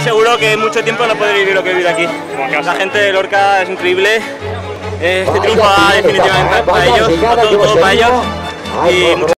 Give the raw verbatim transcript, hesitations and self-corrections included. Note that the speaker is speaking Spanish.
seguro que en mucho tiempo no podré vivir lo que he vivido aquí. La gente de Lorca es increíble. Este triunfo va definitivamente para ellos, todo, todo para ellos. Y mucho